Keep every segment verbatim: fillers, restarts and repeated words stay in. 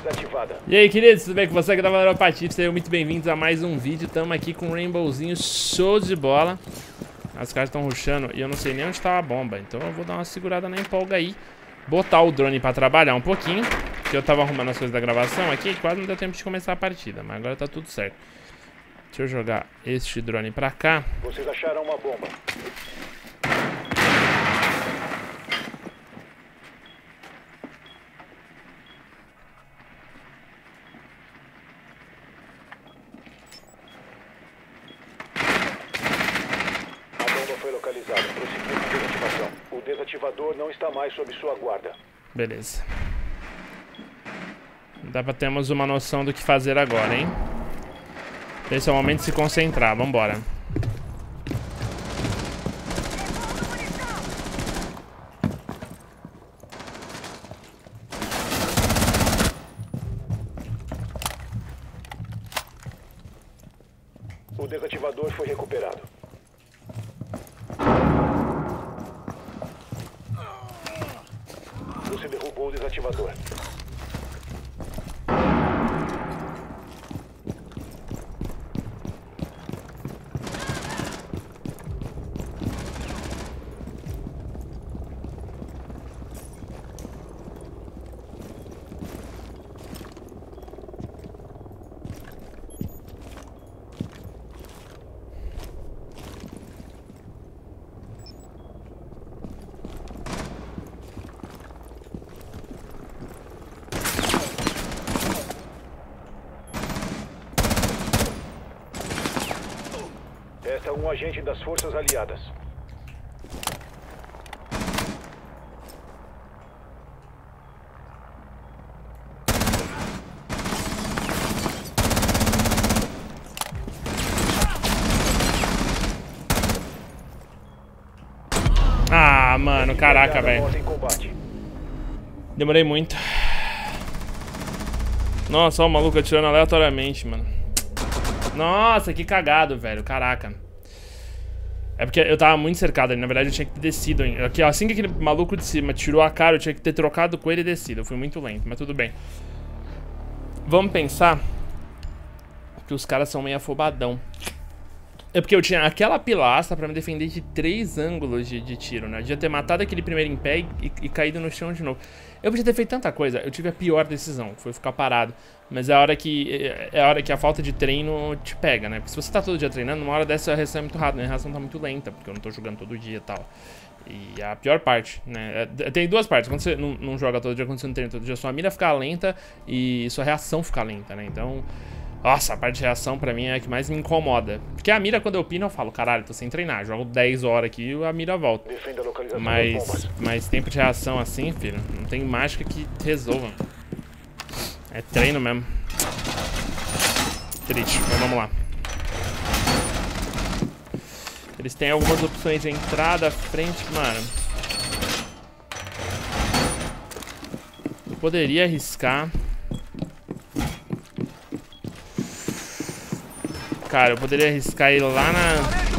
desativada. E aí, queridos, tudo bem com você? Aqui da Valorant Patife, sejam muito bem-vindos a mais um vídeo. Estamos aqui com um Rainbowzinho show de bola. Os caras estão rushando e eu não sei nem onde está a bomba, então eu vou dar uma segurada na empolga aí. Botar o drone pra trabalhar um pouquinho, que eu tava arrumando as coisas da gravação aqui, quase não deu tempo de começar a partida, mas agora tá tudo certo. Deixa eu jogar este drone pra cá. Vocês acharam uma bomba. A bomba foi localizada. Prosseguindo a desativação. O desativador não está mais sob sua guarda. Beleza. Dá pra termos uma noção do que fazer agora, hein? Esse é o momento de se concentrar, vambora. O desativador foi recuperado. Você derrubou o desativador. Esta é um agente das forças aliadas. Ah, mano, caraca, velho. Morta em combate. Demorei muito. Nossa, ó o maluco atirando aleatoriamente, mano. Nossa, que cagado, velho. Caraca. É porque eu tava muito cercado ali. Na verdade, eu tinha que ter descido. Aqui, ó, assim que aquele maluco de cima tirou a cara, eu tinha que ter trocado com ele e descido. Eu fui muito lento, mas tudo bem. Vamos pensar que os caras são meio afobadão. É porque eu tinha aquela pilastra pra me defender de três ângulos de, de tiro, né? Eu devia ter matado aquele primeiro em pé e, e caído no chão de novo. Eu podia ter feito tanta coisa. Eu tive a pior decisão, que foi ficar parado. Mas é a hora que é a hora que a falta de treino te pega, né? Porque se você tá todo dia treinando, uma hora dessa a reação é muito rápida, né? A reação tá muito lenta, porque eu não tô jogando todo dia e tal. E a pior parte, né? Tem duas partes. Quando você não, não joga todo dia, quando você não treina todo dia, sua mira fica lenta e sua reação fica lenta, né? Então... Nossa, a parte de reação pra mim é a que mais me incomoda. Porque a mira, quando eu pino, eu falo, caralho, tô sem treinar. Jogo dez horas aqui e a mira volta. Mas, mas tempo de reação assim, filho, não tem mágica que resolva. É treino mesmo. Triste, mas vamos lá. Eles têm algumas opções de entrada, frente, mano. Eu poderia arriscar. Cara, eu poderia arriscar ir lá na...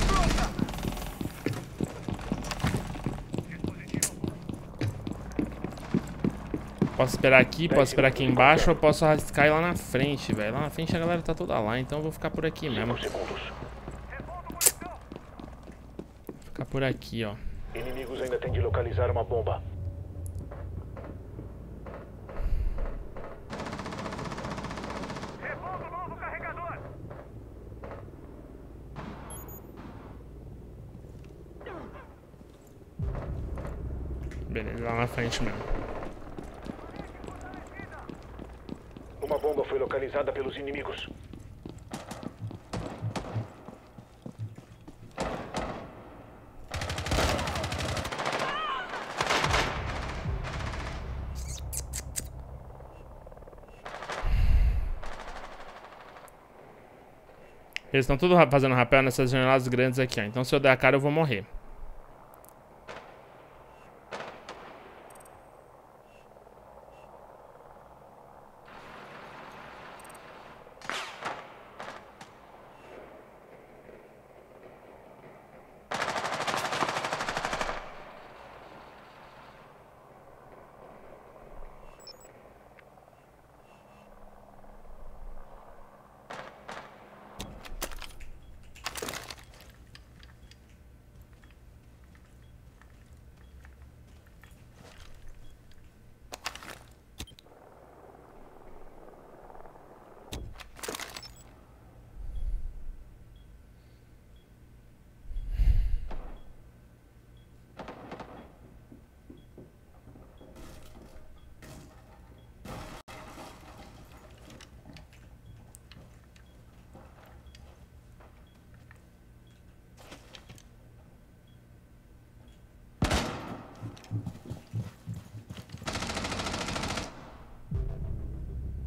Posso esperar aqui, posso esperar aqui embaixo, ou posso arriscar ir lá na frente, velho. Lá na frente a galera tá toda lá, então eu vou ficar por aqui mesmo. Vou ficar por aqui, ó. Inimigos ainda têm de localizar uma bomba. Beleza, lá na frente mesmo. Uma bomba foi localizada pelos inimigos. Eles estão tudo fazendo rapel nessas janelas grandes aqui, ó. Então se eu der a cara eu vou morrer.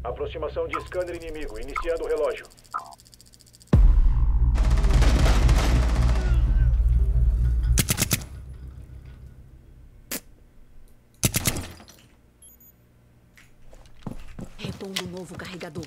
Aproximação de scanner inimigo, iniciando o relógio. Repondo novo carregador.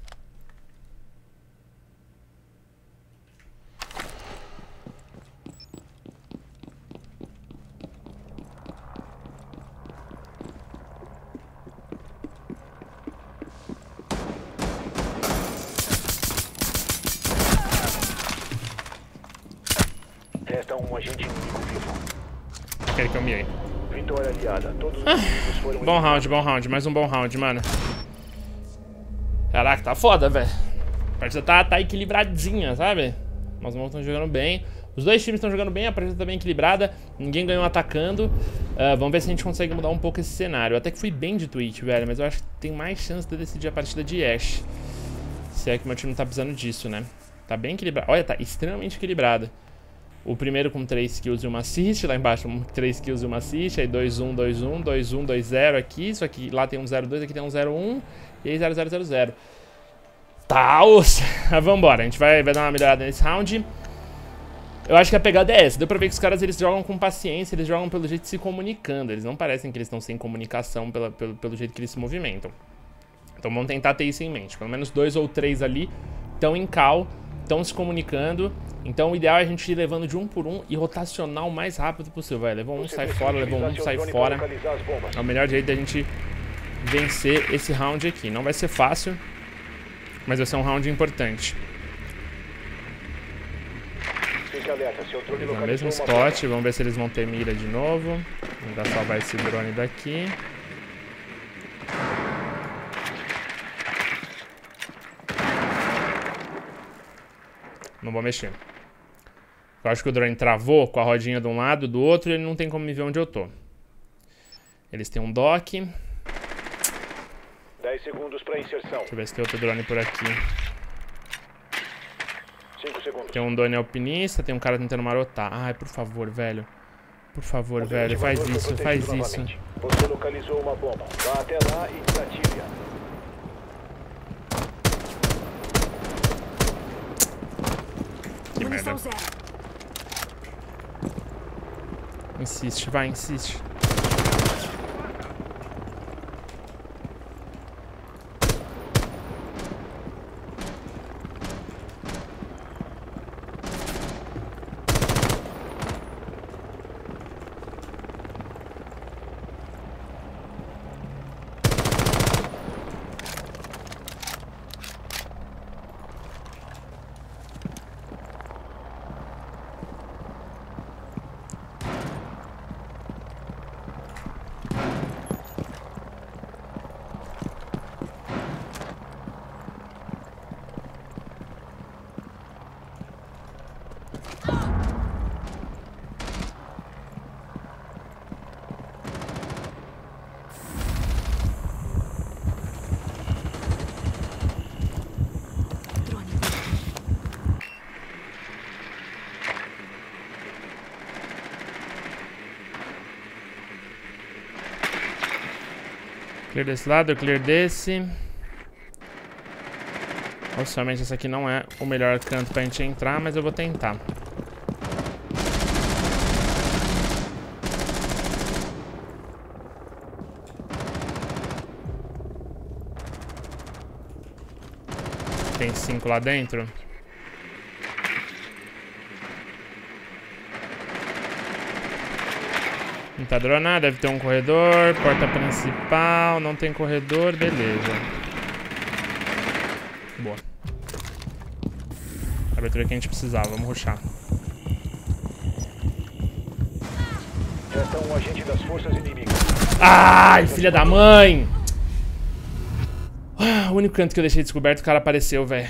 Resta um agente inimigo vivo. Aquele que eu miei. Vitória aliada. Todos os inimigos foram Bom round, bom round. Mais um bom round, mano. Caraca, tá foda, velho. A partida tá, tá equilibradinha, sabe? Nós não estamos jogando bem. Os dois times estão jogando bem, a partida tá bem equilibrada. Ninguém ganhou atacando. Uh, vamos ver se a gente consegue mudar um pouco esse cenário. Eu até que fui bem de Twitch, velho. Mas eu acho que tem mais chance de eu decidir a partida de Ashe. Se é que meu time não tá precisando disso, né? Tá bem equilibrado. Olha, tá extremamente equilibrado. O primeiro com três kills e uma assist. Lá embaixo três kills e uma assist. Aí dois um, dois um, dois um, dois zero aqui. Isso aqui, lá tem um zero dois, aqui tem um zero um. E aí zero zero zero zero. Tá, ossa. Vambora, a gente vai, vai dar uma melhorada nesse round. Eu acho que a pegada é essa. Deu pra ver que os caras, eles jogam com paciência. Eles jogam pelo jeito de se comunicando. Eles não parecem que eles estão sem comunicação pela, pelo, pelo jeito que eles se movimentam. Então vamos tentar ter isso em mente. Pelo menos dois ou três ali estão em cal, estão se comunicando. Então o ideal é a gente ir levando de um por um e rotacionar o mais rápido possível. Vai, levou um, sai fora, levou um, sai fora. É o melhor jeito da gente vencer esse round aqui. Não vai ser fácil, mas vai ser um round importante. No mesmo spot, vamos ver se eles vão ter mira de novo. Vamos salvar esse drone daqui. Não vou mexer. Eu acho que o drone travou com a rodinha de um lado, do outro, e ele não tem como me ver onde eu tô. Eles têm um dock. dez segundos para inserção. Deixa eu ver se tem outro drone por aqui. cinco segundos. Tem um drone alpinista, tem um cara tentando marotar. Ai, por favor, velho. Por favor, velho, faz isso, faz isso. Você localizou uma bomba. Vá até lá e desative-a. Que merda. Insiste, vai, insiste. Clear desse lado, clear desse. Obviamente esse aqui não é o melhor canto pra gente entrar, mas eu vou tentar. Tem cinco lá dentro. Não tá dronado, deve ter um corredor. Porta principal, não tem corredor, beleza. Boa. A abertura que a gente precisava, vamos rushar. Resta um agente das forças inimigas. Ai, filha da mãe! O único canto que eu deixei descoberto, o cara apareceu, velho.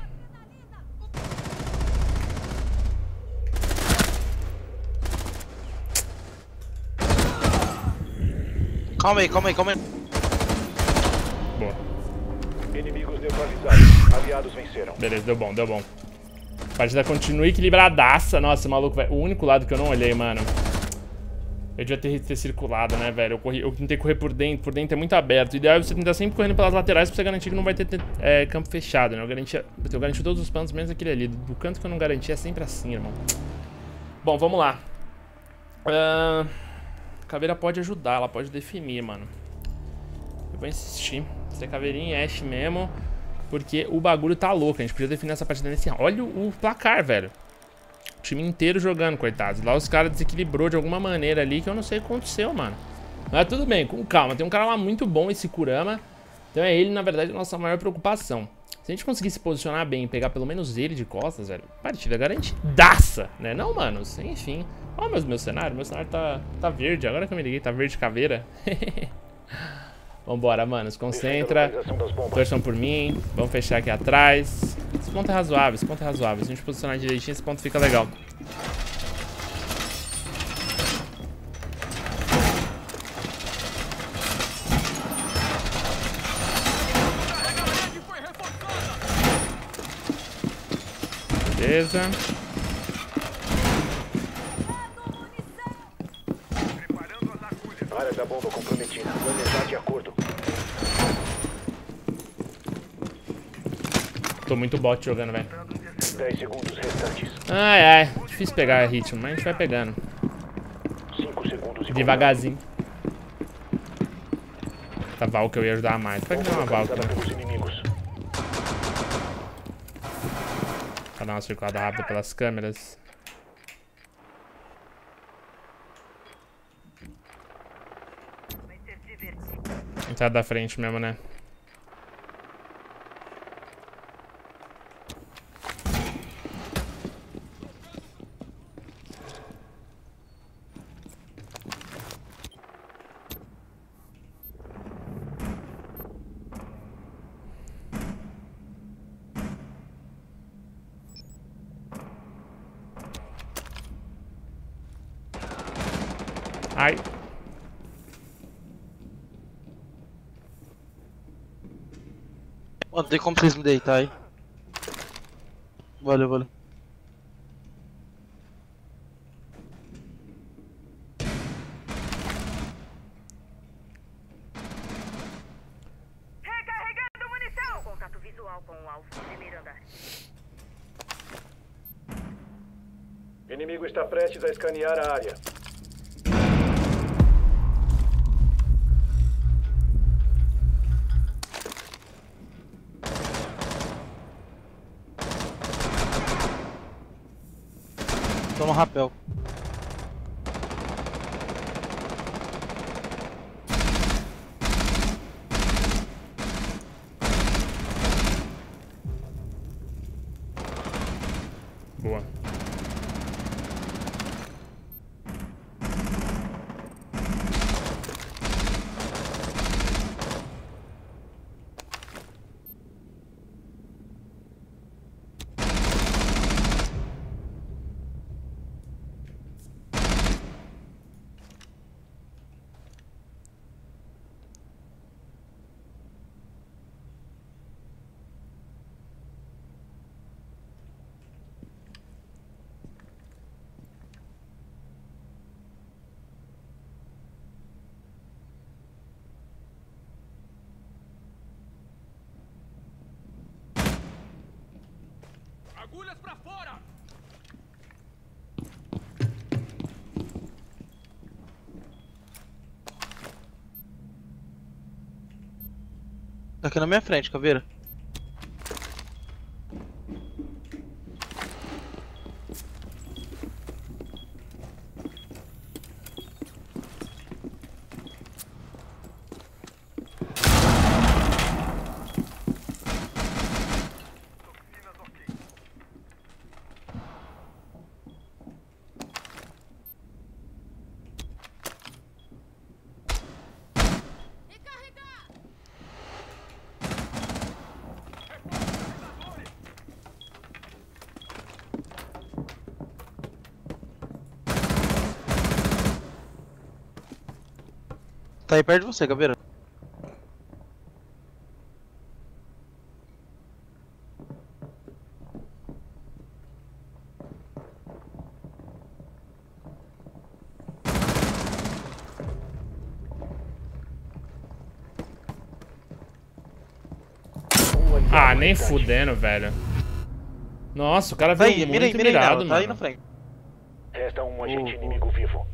Calma aí, calma aí, calma aí. Boa. Inimigos neutralizados. Aliados venceram. Beleza, deu bom, deu bom. A partida continua equilibradaça. Nossa, maluco, velho. O único lado que eu não olhei, mano. Eu devia ter, ter circulado, né, velho? Eu, corri, eu tentei correr por dentro, por dentro é muito aberto. O ideal é você tentar sempre correndo pelas laterais pra você garantir que não vai ter, ter é, campo fechado, né? Eu garanti, eu garanti todos os cantos, menos aquele ali. Do canto que eu não garanti é sempre assim, irmão. Bom, vamos lá. Uh, Caveira pode ajudar, ela pode definir, mano. Eu vou insistir. Ser caveirinha e Ashe mesmo, porque o bagulho tá louco. A gente podia definir essa partida nesse round. Olha o, o placar, velho. O time inteiro jogando, coitados. Lá os caras desequilibrou de alguma maneira ali que eu não sei o que aconteceu, mano. Mas tudo bem, com calma. Tem um cara lá muito bom, esse Kurama. Então é ele, na verdade, a nossa maior preocupação. Se a gente conseguir se posicionar bem e pegar pelo menos ele de costas, velho, partida garantidaça, né? Não, mano, enfim. Ó, mas meu cenário, meu cenário tá, tá verde. Agora que eu me liguei, tá verde caveira. Vambora, mano, se concentra. Torçam por mim. Vamos fechar aqui atrás. Esse ponto é razoável, esse ponto é razoável. Se a gente posicionar direitinho, esse ponto fica legal. Beleza. Área da bomba comprometida. Planejar de acordo. Tô muito bot jogando, velho. dez segundos restantes. Ai, ai. Difícil pegar ritmo, mas a gente vai pegando. cinco segundos e devagarzinho. Tá Val que eu ia ajudar mais. Pode dar uma Val aqui, né? Pra dar uma circulada rápida pelas câmeras. Entrada da frente mesmo, né? Ai. Mano, tem como vocês me deitar aí? Valeu, valeu. Recarregando munição! Contato visual com o alvo no primeiro andar. Inimigo está prestes a escanear a área. Toma rapel. Boa. Agulhas pra fora! Tá aqui na minha frente, Caveira. Tá aí perto de você, Caveira. Ah, nem fudendo, velho. Nossa, o cara Tá veio aí, muito mira aí, mira aí mirado, nela, tá aí na mano. frente. Resta um agente Uh, uh. inimigo vivo.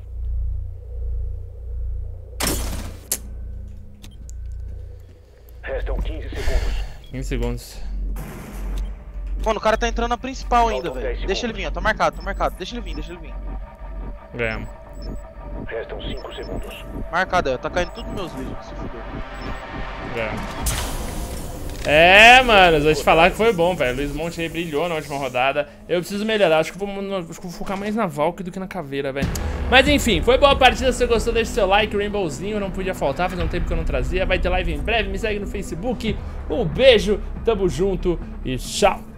Restam quinze segundos. quinze segundos. Mano, o cara tá entrando na principal ainda, Faltam dez velho. Deixa ele segundos. vir, ó. Tá marcado, tá marcado. Deixa ele vir, deixa ele vir. Ganhamos. Restam cinco segundos. Marcado aí, ó. Tá caindo tudo nos meus vídeos, se fudeu. Ganhamos. É, mano, eu vou te falar que foi bom, velho. Luiz Monte aí brilhou na última rodada. Eu preciso melhorar, acho que eu vou, acho que eu vou focar mais na Valk do que na Caveira, velho. Mas enfim, foi boa a partida. Se você gostou, deixa seu like. Rainbowzinho não podia faltar, faz um tempo que eu não trazia. Vai ter live em breve, me segue no Facebook. Um beijo, tamo junto e tchau.